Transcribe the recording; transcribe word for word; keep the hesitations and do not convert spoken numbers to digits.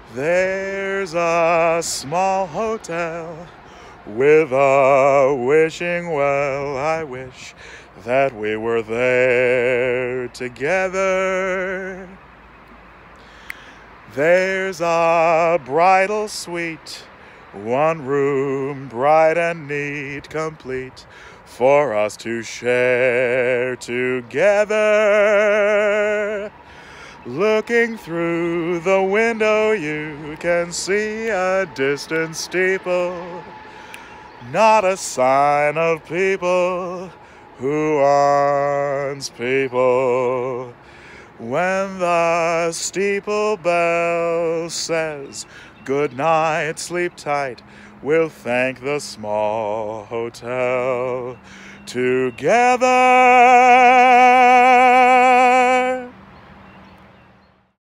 There's a small hotel with a wishing well. I wish that we were there together. There's a bridal suite, one room bright and neat, complete for us to share together. Looking through the window, you can see a distant steeple, not a sign of people who wants people. When the steeple bell says, "Good night, sleep tight," we'll thank the small hotel together.